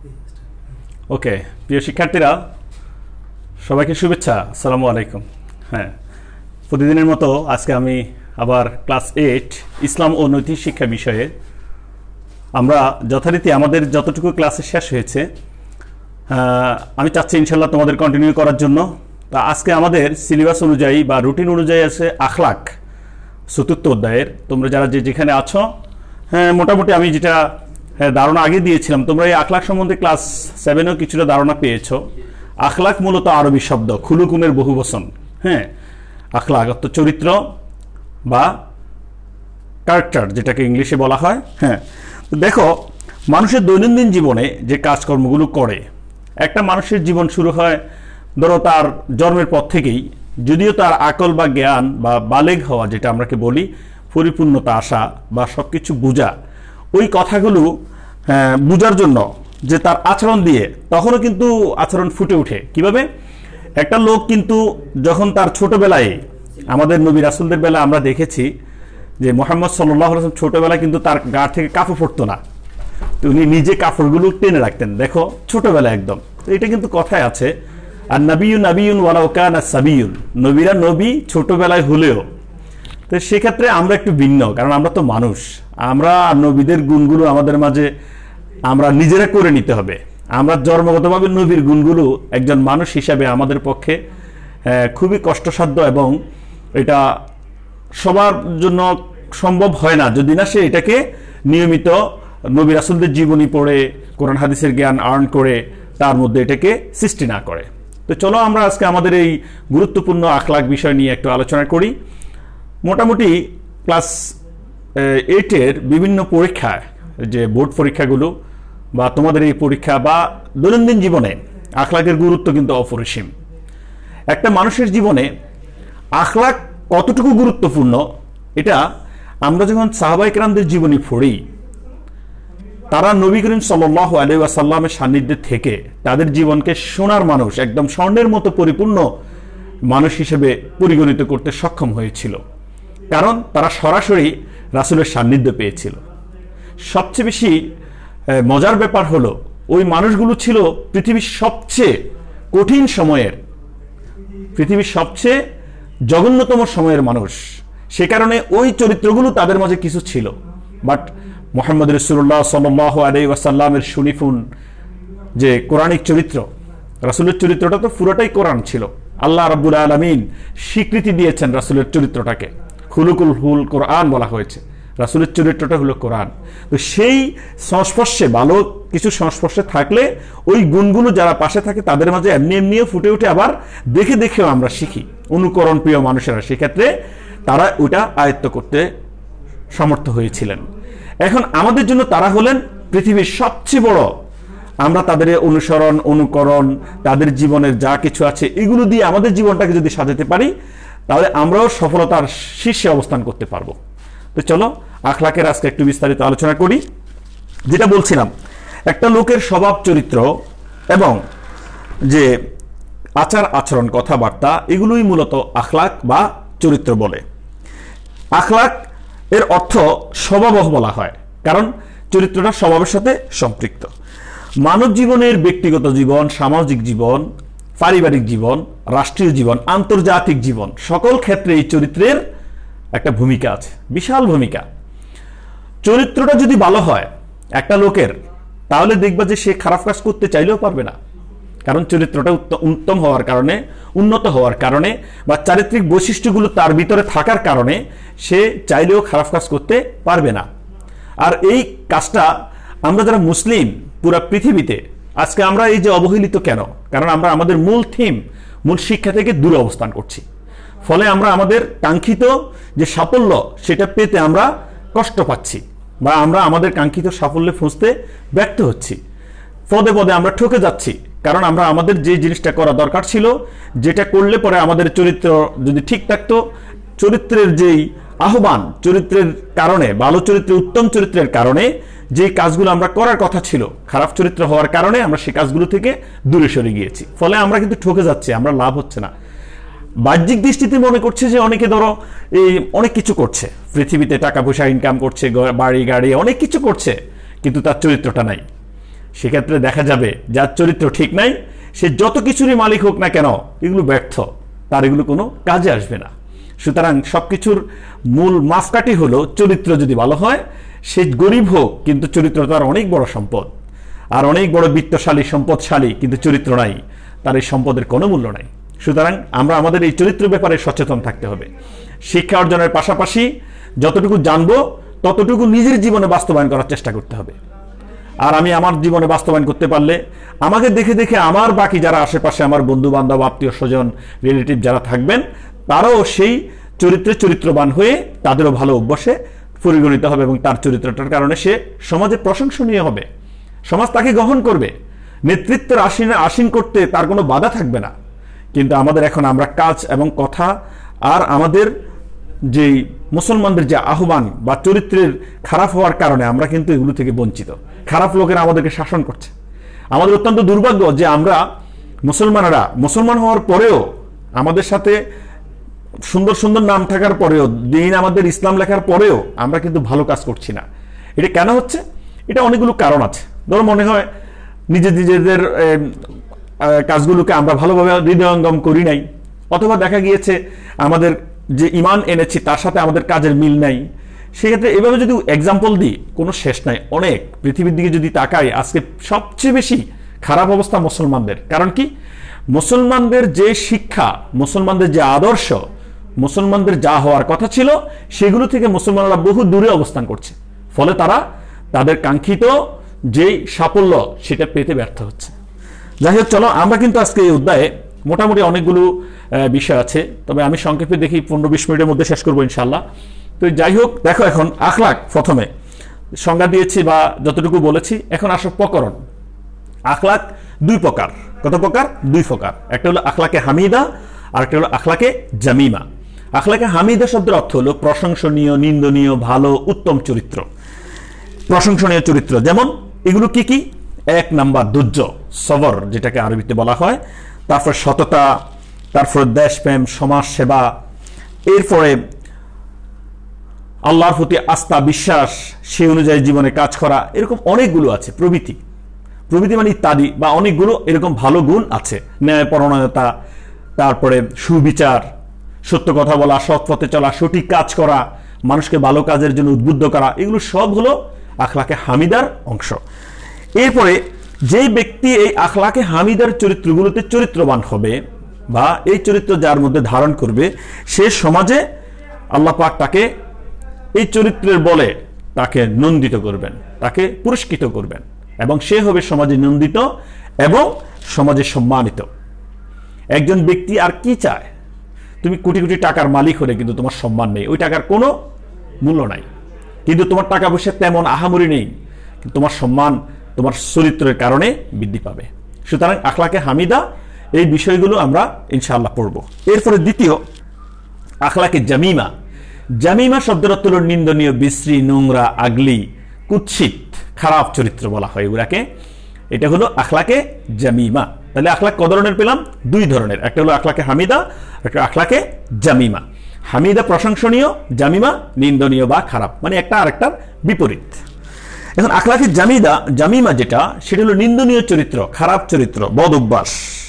ওকে, প্রিয় শিক্ষার্থীরা, সবাইকে শুভেচ্ছা। আসসালামু আলাইকুম। হ্যাঁ, প্রতিদিনের মতো আজকে আমি আবার ক্লাস 8 ইসলাম ও নৈতিক শিক্ষা বিষয়ে আমরা যথারীতি আমাদের যতটুকু ক্লাসে শেষ হয়েছে আমি চাচ্ছি ইনশাল্লাহ তোমাদের কন্টিনিউ করার জন্য। তা আজকে আমাদের সিলেবাস অনুযায়ী বা রুটিন অনুযায়ী আছে আখলাক, চতুর্থ অধ্যায়ের। তোমরা যারা যেখানে আছো, হ্যাঁ, মোটামুটি আমি যেটা ধারণা আগে দিয়েছিলাম, তোমরা এই আখলাক সম্বন্ধে ক্লাস 7-এও কিছুটা ধারণা পেয়েছো। আখলাক মূলত আরবি শব্দ, খুলুকুনের বহুবচন। হ্যাঁ, আখলাক অর্থ চরিত্র বা ক্যারেক্টার, যেটাকে ইংলিশে বলা হয়। হ্যাঁ, তো দেখো, মানুষের দৈনন্দিন জীবনে যে কাজকর্মগুলো করে, একটা মানুষের জীবন শুরু হয় ধরো তার জন্মের পর থেকেই, যদিও তার আকল বা জ্ঞান বা বালেগ হওয়া, যেটা আমরাকে বলি পরিপূর্ণতা আসা বা সব কিছু বোঝা, ওই কথাগুলো বোঝার জন্য যে তার আচরণ দিয়ে তখনও কিন্তু আচরণ ফুটে ওঠে। কিভাবে? একটা লোক কিন্তু যখন তার ছোটবেলায়, আমাদের নবী রাসূলদের বেলা আমরা দেখেছি যে মুহাম্মদ সাল্লাল্লাহু আলাইহি ওয়াসাল্লাম ছোটবেলায় কিন্তু তার গা থেকে কাপড় পড়তো না, তো উনি নিজে কাপড়গুলো টেনে রাখতেন। দেখো, ছোটবেলায় একদম। তো এটা কিন্তু কথায় আছে, আর নবিয়ুন নবিয়ুন ওয়ালাউ কানা সাবিয়ুন, নবীরা নবী ছোটবেলায় হলেও। তো সেক্ষেত্রে আমরা একটু ভিন্ন, কারণ আমরা তো মানুষ। আমরা নবীদের গুণগুলো আমাদের মাঝে আমরা নিজেরা করে নিতে হবে। আমরা জন্মগতভাবে নবীর গুণগুলো একজন মানুষ হিসাবে আমাদের পক্ষে খুবই কষ্টসাধ্য, এবং এটা সবার জন্য সম্ভব হয় না যদি না সে এটাকে নিয়মিত নবী রাসূলদের জীবনী পড়ে, কোরআন হাদিসের জ্ঞান আর্ন করে তার মধ্যে এটাকে সৃষ্টি না করে। তো চলো আমরা আজকে আমাদের এই গুরুত্বপূর্ণ আখলাক বিষয় নিয়ে একটু আলোচনা করি। মোটামুটি ক্লাস 8-এর বিভিন্ন পরীক্ষায়, যে বোর্ড পরীক্ষাগুলো বা তোমাদের এই পরীক্ষা বা দৈনন্দিন জীবনে আখলাকের গুরুত্ব কিন্তু অপরিসীম। একটা মানুষের জীবনে আখলাক কতটুকু গুরুত্বপূর্ণ, এটা আমরা যখন সাহাবায়ে কেরামদের জীবনী পড়ি, তারা নবী করিম সাল্লাল্লাহু আলাইহি ওয়াসাল্লামের সান্নিধ্যে থেকে তাদের জীবনকে সোনার মানুষ, একদম স্বর্ণের মতো পরিপূর্ণ মানুষ হিসেবে পরিগণিত করতে সক্ষম হয়েছিল, কারণ তারা সরাসরি রাসূলের সান্নিধ্য পেয়েছিল। সবচেয়ে বেশি মজার ব্যাপার হলো, ওই মানুষগুলো ছিল পৃথিবীর সবচেয়ে কঠিন সময়ের, পৃথিবীর সবচেয়ে জঘন্যতম সময়ের মানুষ। সে কারণে ওই চরিত্রগুলো তাদের মাঝে কিছু ছিল। বাট মুহাম্মদ রাসূলুল্লাহ সাল্লাল্লাহু আলাইহি ওয়াসাল্লামের সুনিপুণ যে কোরআনিক চরিত্র, রাসূলের চরিত্রটা তো পুরোটাই কোরআন ছিল। আল্লাহ রাব্বুল আলামিন স্বীকৃতি দিয়েছেন রাসূলের চরিত্রটাকে, খুলুকুল হুল কোরআন বলা হয়েছে। রাসূলের চরিত্রটা হলো কোরআন। তো সেই সংস্পর্শে, ভালো কিছু সংস্পর্শে থাকলে ওই গুণগুলো যারা পাশে থাকে তাদের মাঝে এমনি এমনিও ফুটে উঠে, আবার দেখে দেখেও আমরা শিখি। অনুকরণ প্রিয় মানুষেরা, সেক্ষেত্রে তারা ওটা আয়ত্ত করতে সমর্থ হয়েছিলেন। এখন আমাদের জন্য তারা হলেন পৃথিবীর সবচেয়ে বড়। আমরা তাদের অনুসরণ, অনুকরণ, তাদের জীবনের যা কিছু আছে এগুলো দিয়ে আমাদের জীবনটাকে যদি সাজাতে পারি, তাহলে আমরাও সফলতার শীর্ষে অবস্থান করতে পারবো। তো চলো আখলাকের আজকে একটু বিস্তারিত আলোচনা করি। যেটা বলছিলাম, একটা লোকের স্বভাব চরিত্র এবং যে আচার আচরণ, কথাবার্তা, এগুলোই মূলত আখলাক বা চরিত্র বলে। আখলাক এর অর্থ স্বভাবহ বলা হয়, কারণ চরিত্রটা স্বভাবের সাথে সম্পৃক্ত। মানব জীবনের ব্যক্তিগত জীবন, সামাজিক জীবন, পারিবারিক জীবন, রাষ্ট্রীয় জীবন, আন্তর্জাতিক জীবন, সকল ক্ষেত্রে এই চরিত্রের একটা ভূমিকা আছে, বিশাল ভূমিকা। চরিত্রটা যদি ভালো হয় একটা লোকের, তাহলে দেখবা যে সে খারাপ কাজ করতে চাইলেও পারবে না, কারণ চরিত্রটা উত্তম হওয়ার কারণে, উন্নত হওয়ার কারণে, বা চারিত্রিক বৈশিষ্ট্যগুলো তার ভিতরে থাকার কারণে সে চাইলেও খারাপ কাজ করতে পারবে না। আর এই কাজটা আমরা যারা মুসলিম পুরা পৃথিবীতে আজকে আমরা এই যে অবহেলিত কেন, কারণ আমরা আমাদের মূল থিম, মূল শিক্ষা থেকে দূরে অবস্থান করছি। ফলে আমরা আমাদের কাঙ্ক্ষিত যে সাফল্য সেটা পেতে আমরা কষ্ট পাচ্ছি, বা আমরা আমাদের কাঙ্ক্ষিত সাফল্যে পৌঁছতে ব্যর্থ হচ্ছি। পদে পদে আমরা ঠকে যাচ্ছি, কারণ আমরা আমাদের যে জিনিসটা করা দরকার ছিল, যেটা করলে পরে আমাদের চরিত্র যদি ঠিক থাকতো, চরিত্রের যেই আহ্বান, চরিত্রের কারণে, ভালো চরিত্রের, উত্তম চরিত্রের কারণে যে কাজগুলো আমরা করার কথা ছিল, খারাপ চরিত্র হওয়ার কারণে আমরা সেই কাজগুলো থেকে দূরে সরে গিয়েছি। ফলে আমরা কিন্তু ঠকে যাচ্ছি, আমরা লাভ হচ্ছে না। বাহ্যিক দৃষ্টিতে মনে করছে যে অনেকে ধরো এই অনেক কিছু করছে, পৃথিবীতে টাকা পয়সা ইনকাম করছে, বাড়ি গাড়ি অনেক কিছু করছে, কিন্তু তার চরিত্রটা নাই। সেক্ষেত্রে দেখা যাবে যার চরিত্র ঠিক নাই, সে যত কিছুরই মালিক হোক না কেন, এগুলো ব্যর্থ, তার এগুলো কোনো কাজে আসবে না। সুতরাং সবকিছুর মূল মাপকাঠি হলো চরিত্র যদি ভালো হয়, সে গরিব হোক কিন্তু চরিত্র তার অনেক বড় সম্পদ, আর অনেক বড় বিত্তশালী সম্পদশালী কিন্তু চরিত্র নাই, তার এই সম্পদের কোনো মূল্য নাই। সুতরাং আমরা আমাদের এই চরিত্র ব্যাপারে সচেতন থাকতে হবে। শিক্ষা অর্জনের পাশাপাশি যতটুকু জানবো ততটুকু নিজের জীবনে বাস্তবায়ন করার চেষ্টা করতে হবে। আর আমি আমার জীবনে বাস্তবায়ন করতে পারলে আমাকে দেখে দেখে আমার বাকি যারা আশেপাশে আমার বন্ধু বান্ধব আত্মীয় স্বজন রিলেটিভ যারা থাকবেন, তারাও সেই চরিত্রবান হয়ে তাদেরও ভালো অভ্যাসে পরিগণিত হবে এবং তার চরিত্রটার কারণে সে সমাজে প্রশংসনীয় হবে, সমাজ তাকে গ্রহণ করবে, নেতৃত্বের আসীন করতে তার কোনো বাধা থাকবে না। কিন্তু আমাদের এখন আমরা কাজ এবং কথা আর আমাদের যে মুসলমানদের যে আহ্বান বা চরিত্রের খারাপ হওয়ার কারণে আমরা কিন্তু এগুলো থেকে বঞ্চিত। খারাপ লোকেরা আমাদেরকে শাসন করছে। আমাদের অত্যন্ত দুর্ভাগ্য যে আমরা মুসলমান হওয়ার পরেও, আমাদের সাথে সুন্দর সুন্দর নাম থাকার পরেও, দিন আমাদের ইসলাম লেখার পরেও আমরা কিন্তু ভালো কাজ করছি না। এটা কেন হচ্ছে? এটা অনেকগুলো কারণ আছে। ধরো মনে হয় নিজেদের কাজগুলোকে আমরা ভালোভাবে হৃদয়ঙ্গম করি নাই, অথবা দেখা গিয়েছে আমাদের যে ইমান এনেছি তার সাথে আমাদের কাজের মিল নাই। সেক্ষেত্রে এভাবে যদি এক্সাম্পল দিই কোনো শেষ নাই। অনেক পৃথিবীর দিকে যদি তাকাই, আজকে সবচেয়ে বেশি খারাপ অবস্থা মুসলমানদের। কারণ কি? মুসলমানদের যে শিক্ষা, মুসলমানদের যে আদর্শ, মুসলমানদের যা হওয়ার কথা ছিল সেগুলো থেকে মুসলমানরা বহু দূরে অবস্থান করছে। ফলে তারা তাদের কাঙ্ক্ষিত যে সাফল্য সেটা পেতে ব্যর্থ হচ্ছে। যাই হোক, চলো আমরা কিন্তু আজকে এই অধ্যায়ে মোটামুটি অনেকগুলো বিষয় আছে, তবে আমি সংক্ষেপে দেখি 15-20 মিনিটের মধ্যে শেষ করবো ইনশাল্লাহ। তো যাই হোক, দেখো এখন আখলাক প্রথমে সংজ্ঞা দিয়েছি বা যতটুকু বলেছি। এখন আসো প্রকরণ। আখলাক দুই প্রকার। কত প্রকার? দুই প্রকার। একটা হলো আখলাকে হামিদা, আর একটা হলো আখলাকে জামিমা। আখলাকে হামিদা শব্দের অর্থ হলো প্রশংসনীয়, নিন্দনীয়, ভালো, উত্তম চরিত্র, প্রশংসনীয় চরিত্র। যেমন এগুলো কি কি? 1 নাম্বার ধৈর্য, সবর যেটাকে আরবিতে বলা হয়, তারপর সততা, তারপর দেশপ্রেম, সমাজ সেবা, এরপরে আল্লাহর প্রতি আস্থা, বিশ্বাস, সেই অনুযায়ী জীবনে কাজ করা, এরকম অনেকগুলো আছে। প্রভৃতি মানে ইত্যাদি, বা অনেকগুলো এরকম ভালো গুণ আছে। ন্যায়পরায়ণতা, তারপরে সুবিচার, সত্য কথা বলা, সৎ পথে চলা, সঠিক কাজ করা, মানুষকে ভালো কাজের জন্য উদ্বুদ্ধ করা, এগুলো সব হলো আখলাকে হামিদার অংশ। এরপরে যে ব্যক্তি এই আখলাকে হামিদার চরিত্রগুলোতে চরিত্রবান হবে বা এই চরিত্র যার মধ্যে ধারণ করবে, সে সমাজে আল্লাহ পাক তাকে এই চরিত্রের বলে তাকে নন্দিত করবেন, তাকে পুরস্কৃত করবেন, এবং সে হবে সমাজে নন্দিত এবং সমাজে সম্মানিত। একজন ব্যক্তি আর কি চায়? তুমি কোটি কোটি টাকার মালিক হলে কিন্তু তোমার সম্মান নেই, ওই টাকার কোনো মূল্য নাই। কিন্তু তোমার টাকা পয়সা তেমন আহামরি নেই, কিন্তু তোমার সম্মান তোমার চরিত্রের কারণে বৃদ্ধি পাবে। সুতরাং আখলাকে হামিদা, এই বিষয়গুলো আমরা ইনশাআল্লাহ পড়ব। এরপরে দ্বিতীয় আখলাকে জামিমা। জামিমা শব্দের অর্থ হলো নিন্দনীয়, বিশ্রী, নোংরা, আগলি, কুৎসিত, খারাপ চরিত্র বলা হয় এগুলাকে। এটা হলো আখলাকে জামিমা। তাহলে আখলাক কত ধরনের পেলাম? 2 ধরনের। একটা হলো আখলাকে হামিদা, একটা আখলাকে জামিমা। হামিদা প্রশংসনীয়, জামিমা নিন্দনীয় বা খারাপ, মানে একটা আরেকটার বিপরীত। এখন আখলাকে জামিমা যেটা, সেটা হলো নিন্দনীয় চরিত্র, খারাপ চরিত্র, বদ অভ্যাস।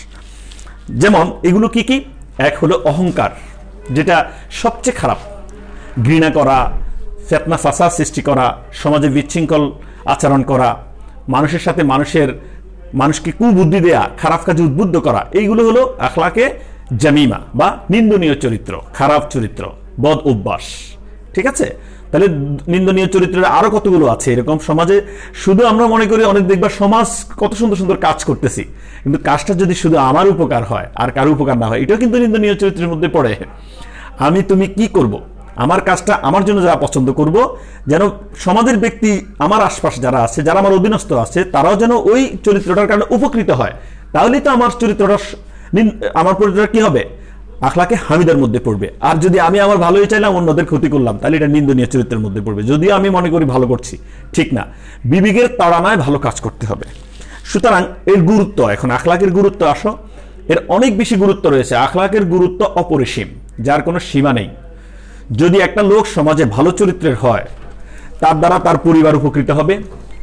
যেমন এগুলো কি কি? এক হলো অহংকার, যেটা সবচেয়ে খারাপ। ঘৃণা করা, ফিতনা ফাসাদ সৃষ্টি করা, সমাজে বিশৃঙ্খল আচরণ করা, মানুষের সাথে মানুষকে কুবুদ্ধি দেয়া, খারাপ কাজে উদ্বুদ্ধ করা, এইগুলো হলো আখলাকে জামিমা বা নিন্দনীয় চরিত্র, খারাপ চরিত্র, বদ অভ্যাস। ঠিক আছে? তাহলে নিন্দনীয় চরিত্রের আরো কতগুলো আছে এরকম সমাজে। শুধু আমরা মনে করি অনেক, দেখবা সমাজ কত সুন্দর সুন্দর কাজ করতেছি, কিন্তু কাজটা যদি শুধু আমার উপকার হয় আর কারো উপকার না হয়, এটাও কিন্তু নিন্দনীয় চরিত্রের মধ্যে পড়ে। তুমি কি করব? আমার কাজটা আমার জন্য যারা পছন্দ করব, যেন সমাজের ব্যক্তি, আমার আশপাশে যারা আছে, যারা আমার অধীনস্থ আছে, তারাও যেন ওই চরিত্রটার কারণে উপকৃত হয়। তাহলেই তো আমার চরিত্রটা কি হবে? আখলাকে হামিদার মধ্যে পড়বে। আর যদি আমি আমার ভালোই চাইলাম, অন্যদের ক্ষতি করলাম, তাহলে এটা নিন্দনীয় চরিত্রের মধ্যে পড়বে। যদিও আমি মনে করি ভালো করছি, ঠিক না, বিবেকের তাড়নায় ভালো কাজ করতে হবে। সুতরাং এর গুরুত্ব, এখন আখলাকের গুরুত্ব আসো, এর অনেক বেশি গুরুত্ব রয়েছে। আখলাকের গুরুত্ব অপরিসীম, যার কোনো সীমা নেই। যদি একটা লোক সমাজে ভালো চরিত্রের হয়, তার দ্বারা তার পরিবার উপকৃত হবে,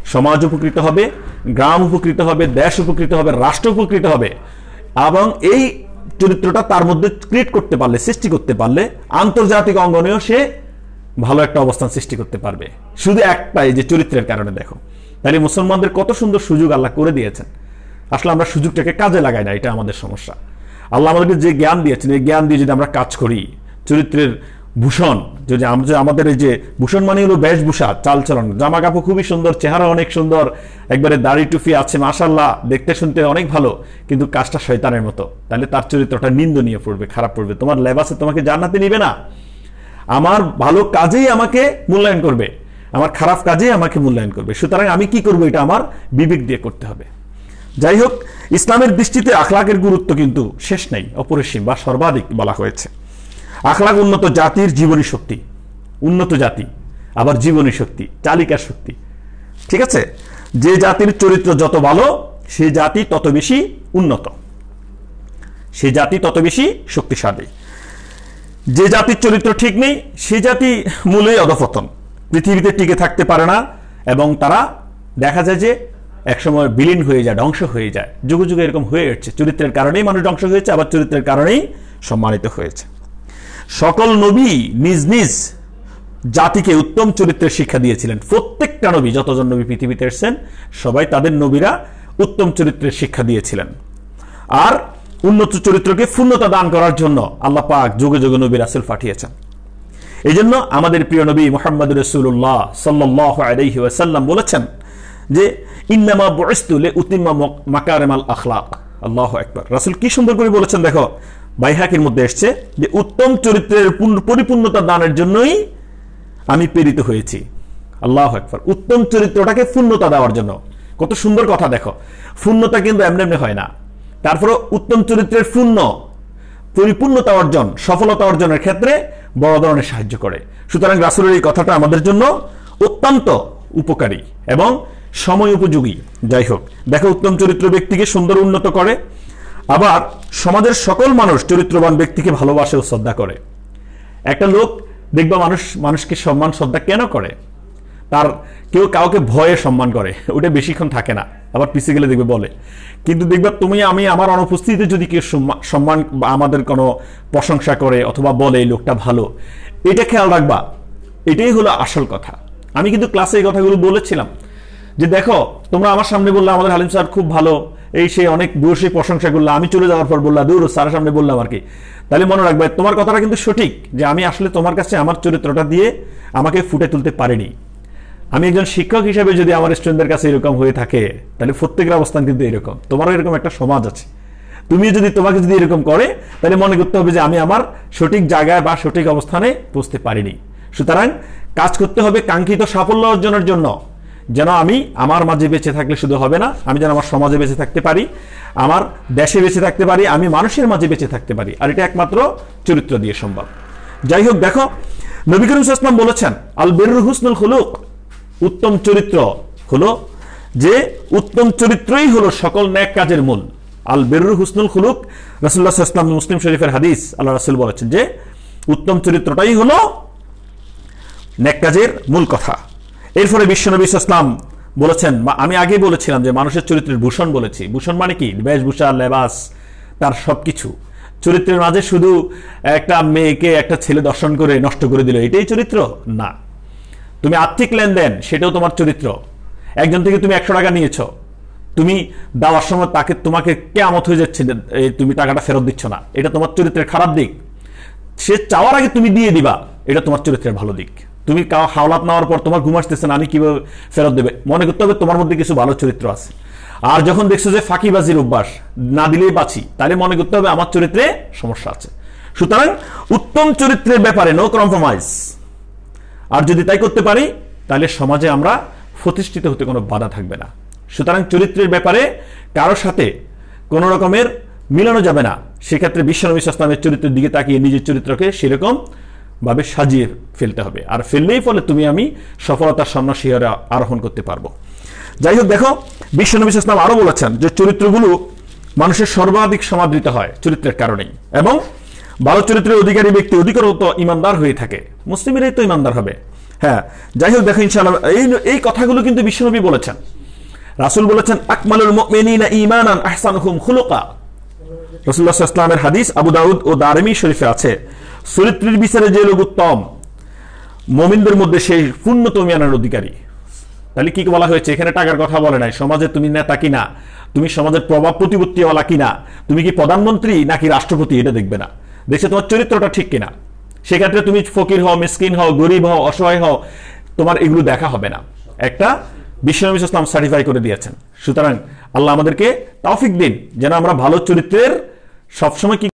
সমাজ উপকৃত হবে, গ্রাম উপকৃত হবে, দেশ উপকৃত হবে, রাষ্ট্র উপকৃত হবে। এবং এই চরিত্রটা তার মধ্যে ক্রিয়েট করতে পারলে, সৃষ্টি করতে পারলে, আন্তর্জাতিক অঙ্গনেও সে ভালো একটা অবস্থান সৃষ্টি করতে পারবে, শুধু একটাই যে চরিত্রের কারণে। দেখো তাহলে মুসলমানদের কত সুন্দর সুযোগ আল্লাহ করে দিয়েছেন, আসলে আমরা সুযোগটাকে কাজে লাগাই না, এটা আমাদের সমস্যা। আল্লাহ আমাদেরকে যে জ্ঞান দিয়েছেন, এই জ্ঞান দিয়ে যদি আমরা কাজ করি, চরিত্রের ভূষণ, যদি আমরা আমাদের এই যে ভূষণ মানে হলো বেশভূষা, চালচলন, জামা কাপড় খুবই সুন্দর, চেহারা অনেক সুন্দর, একবারে দাড়ি টুপি আছে, মাশাআল্লাহ, দেখতে শুনতে অনেক ভালো, কিন্তু কাজটা শয়তানের মতো, তাহলে তার চরিত্রটা নিন্দনীয় পড়বে, খারাপ পড়বে। তোমার লেবাসে তোমাকে জান্নাতে নিবে না। আমার ভালো কাজেই আমাকে মূল্যায়ন করবে, আমার খারাপ কাজেই আমাকে মূল্যায়ন করবে। সুতরাং আমি কি করবো, এটা আমার বিবেক দিয়ে করতে হবে। যাই হোক, ইসলামের দৃষ্টিতে আখলাকের গুরুত্ব কিন্তু শেষ নেই, অপরিসীম বা সর্বাধিক বলা হয়েছে। আখলাক উন্নত জাতির জীবনী শক্তি, উন্নত জাতি আবার জীবনী শক্তি, চালিকা শক্তি। ঠিক আছে, যে জাতির চরিত্র যত ভালো, সে জাতি তত বেশি উন্নত, সে জাতি তত বেশি শক্তিশালী। যে জাতির চরিত্র ঠিক নেই, সে জাতি মূলেই অধঃপতন, পৃথিবীতে টিকে থাকতে পারে না, এবং তারা দেখা যায় যে একসময় বিলীন হয়ে যায়, ধ্বংস হয়ে যায়। যুগে যুগে এরকম হয়ে যাচ্ছে, চরিত্রের কারণেই মানুষ ধ্বংস হয়েছে, আবার চরিত্রের কারণেই সম্মানিত হয়েছে। সকল নবী নিজ নিজ জাতিকে উত্তম চরিত্রের শিক্ষা দিয়েছিলেন। প্রত্যেকটা নবী, যতজন নবী পৃথিবীতে এসেছেন, সবাই তাদের নবীরা উত্তম চরিত্রের শিক্ষা দিয়েছিলেন। আর উন্নত চরিত্রকে পূর্ণতা দান করার জন্য আল্লাহ পাক যুগে যুগে নবী রাসূল পাঠিয়েছেন। এই জন্য আমাদের প্রিয় নবী মুহাম্মদ রাসূলুল্লাহ সাল্লাল্লাহু আলাইহি ওয়াসাল্লাম বলেছেন যে ইন্নামা বুইসতু লিউতিম্মা মাকারিমাল আখলাক। আল্লাহু আকবার। রাসূল কি সুন্দর করে বলেছেন, দেখো বাইহাকির মধ্যে এসেছে যে উত্তম চরিত্রের পরিপূর্ণতা দানের জন্যই আমি প্রেরিত হয়েছি। আল্লাহু আকবার। উত্তম চরিত্রটাকে পূর্ণতা দেওয়ার জন্য। কত সুন্দর কথা, দেখো পূর্ণতা কিন্তু এমনি এমনি হয় না, তারপরে উত্তম চরিত্রের পরিপূর্ণতা অর্জন, সফলতা অর্জনের ক্ষেত্রে বড় ধরনের সাহায্য করে। সুতরাং রাসূলের এই কথাটা আমাদের জন্য অত্যন্ত উপকারী এবং সময় উপযোগী। যাই হোক, দেখো উত্তম চরিত্র ব্যক্তিকে সুন্দর উন্নত করে, আবার সমাজের সকল মানুষ চরিত্রবান ব্যক্তিকে ভালোবাসে ও শ্রদ্ধা করে। একটা লোক দেখবা মানুষকে সম্মান শ্রদ্ধা কেন করে, তার কেউ কাউকে ভয়ে সম্মান করে, ওটা বেশিক্ষণ থাকে না, আবার পিছিয়ে গেলে দেখবে বলে। কিন্তু দেখবা তুমি আমি আমার অনুপস্থিতিতে যদি কেউ সম্মান বা আমাদের কোনো প্রশংসা করে অথবা বলে এই লোকটা ভালো, এটা খেয়াল রাখবা, এটাই হলো আসল কথা। আমি কিন্তু ক্লাসে এই কথাগুলো বলেছিলাম যে দেখো তোমরা আমার সামনে বললে আমাদের হালিম স্যার খুব ভালো, এই সে অনেক বসে প্রশংসা করলো, আমি চলে যাওয়ার পর বললাম দূর স্যারের সামনে বললাম আর কি। তাহলে মনে রাখবে তোমার কথাটা কিন্তু সঠিক, যে আমি আসলে তোমার কাছে আমার চরিত্রটা দিয়ে আমাকে ফুটে তুলতে পারিনি। আমি একজন শিক্ষক হিসেবে যদি আমার স্টুডেন্টদের কাছে এরকম হয়ে থাকে, তাহলে প্রত্যেকের অবস্থান কিন্তু এরকম, তোমারও এরকম একটা সমাজ আছে। তুমি যদি তোমাকে যদি এরকম করে, তাহলে মনে করতে হবে যে আমি আমার সঠিক জায়গায় বা সঠিক অবস্থানে পৌঁছতে পারিনি। সুতরাং কাজ করতে হবে কাঙ্ক্ষিত সাফল্য অর্জনের জন্য, যেন আমি আমার মাঝে বেঁচে থাকলে শুধু হবে না, আমি যেন আমার সমাজে বেঁচে থাকতে পারি, আমার দেশে বেঁচে থাকতে পারি, আমি মানুষের মাঝে বেঁচে থাকতে পারি। আর এটা একমাত্র চরিত্র দিয়ে সম্ভব। যাই হোক, দেখো নবী করিম সাল্লাল্লাহু আলাইহি ওয়াসাল্লাম বলেছেন আল বিররু হুসনুল খুলুক, উত্তম চরিত্র হলো যে উত্তম চরিত্রই হলো সকল নেক কাজের মূল। আল বিররু হুসনুল খুলুক, রাসূলুল্লাহ সাল্লাল্লাহু আলাইহি ওয়াসাল্লাম মুসলিম শরীফের হাদিস, আল্লাহ রাসূল বলেছেন যে উত্তম চরিত্রটাই হলো নেক কাজের মূল কথা। এরপরে বিশ্বনবী সাল্লাল্লাহু আলাইহি ওয়াসাল্লাম বলেছেন, আমি আগেই বলেছিলাম যে মানুষের চরিত্রের ভূষণ বলেছি। ভূষণ মানে কি? বেশভূষা, লেবাস, তার সবকিছু। চরিত্রের মাঝে শুধু একটা মেয়েকে একটা ছেলে দর্শন করে নষ্ট করে দিল, এটাই চরিত্র না। তুমি আর্থিক লেনদেন, সেটাও তোমার চরিত্র। একজন থেকে তুমি 100 টাকা নিয়েছো, তুমি দেওয়ার সময় তোমাকে কিয়ামত হয়ে যাচ্ছে, তুমি টাকাটা ফেরত দিচ্ছ না, এটা তোমার চরিত্রের খারাপ দিক। সে চাওয়ার আগে তুমি দিয়ে দিবা, এটা তোমার চরিত্রের ভালো দিক। তুমি হাওলাত নেওয়ার পর তোমার ঘুম আসতেছে না, আমি কিভাবে ফেরত দেবে, মনে করতে হবে তোমার মধ্যে কিছু ভালো চরিত্র আছে। আর যখন দেখছো যে ফাঁকিবাজির অভ্যাস, না দিলেই বাঁচি, তাহলে মনে করতে হবে আমার চরিত্রে সমস্যা আছে। সুতরাং উত্তম চরিত্রের ব্যাপারে নো কম্প্রোমাইজ। আর যদি তাই করতে পারি, তাহলে সমাজে আমরা প্রতিষ্ঠিত হতে কোনো বাধা থাকবে না। সুতরাং চরিত্রের ব্যাপারে কারোর সাথে কোনো রকমের মিলানো যাবে না। সেক্ষেত্রে বিশ্বনবী সাল্লাল্লাহু আলাইহি ওয়াসাল্লামের চরিত্রের দিকে তাকিয়ে নিজের চরিত্রকে সেরকম ভাবে সাজিয়ে ফেলতে হবে, আর ফেললেই ফলে তুমি আমি সফলতার সামনে শিখরে আরোহণ করতে পারবো। যাই হোক, দেখো বিশ্বনবী সাল্লাল্লাহু আলাইহি ওয়াসাল্লাম আরো বলেছেন যে চরিত্রগুলো মানুষের সর্বাধিক সমাদৃত হয় চরিত্রের কারণেই, এবং ভালো চরিত্রের অধিকারী ব্যক্তি অধিকতর ইমানদার হয়ে থাকে। মুসলিমেরাই তো ইমানদার হবে। হ্যাঁ, যাই হোক দেখো ইনশাআল্লাহ এই কথাগুলো কিন্তু বিশ্বনবী বলেছেন। রাসূল বলেছেন আকমালুল মুমিনিনা ঈমানান আহসানুহুম খুলুকা। রাসূলুল্লাহ সাল্লাল্লাহু আলাইহি ওয়াসাল্লামের হাদিস আবু দাউদ ও দারমি শরীফে আছে, চরিত্রের বিচারে যে লোক উত্তম, মুমিনদের মধ্যে সেই পূর্ণতম ইমানের অধিকারী। তাহলে কি বলা হয়েছে এখানে? টাকার কথা বলে নাই, সমাজে তুমি নেতা কিনা, তুমি সমাজের প্রভাব প্রতিপত্তিওয়ালা কিনা, তুমি কি প্রধানমন্ত্রী নাকি রাষ্ট্রপতি, এটা দেখবে না, দেখছে তোমার চরিত্রটা ঠিক কিনা। সেক্ষেত্রে তুমি ফকির হও, মিসকিন হও, গরিব হও, অসহায় হও, তোমার এগুলো দেখা হবে না। একটা বিশ্বনবী ইসলাম সার্টিফাই করে দিয়েছেন। সুতরাং আল্লাহ আমাদেরকে তৌফিক দিন যেন আমরা ভালো চরিত্রের সবসময় কি